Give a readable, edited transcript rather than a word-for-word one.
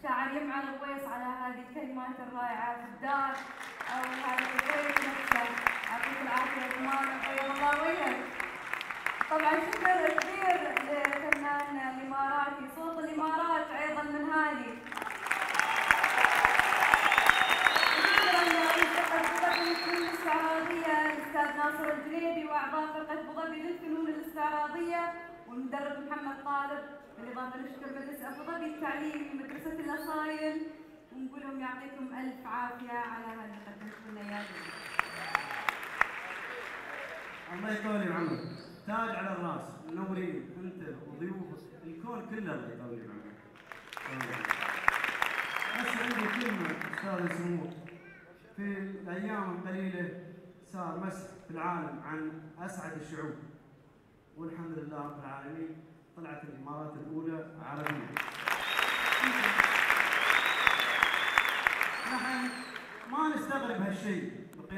المستعار يمعن الغويص على هذه الكلمات الرائعة في الدار أو هذا البيت نفسه. يعطيك العافية الإمارة طيب الله وجهك. طبعا شكر كبير للفنان الإماراتي صوت الإمارات أيضا من هذه. شكرا لفرقة أبو ظبي للفنون الاستعراضية الأستاذ ناصر الجنيبي وأعضاء فرقة أبو ظبي للفنون الاستعراضية والمدرب محمد طالب، بالإضافة نشكر مجلس أبو ظبي التعليمي ومدرسة الأصايل ونقول لهم يعطيكم ألف عافية على هذا اللي قدمتوا لنا إياه. الله يطول بعمرك، تاج على الراس، منورين انت وضيوفك، الكون كله الله يطول بعمرك. بس عندي كلمة أستاذ سمو، في الأيام القليلة صار مسح في العالم عن أسعد الشعوب، والحمد لله رب العالمين طلعت الإمارات الأولى عربية. نحن ما نستغرب هالشيء.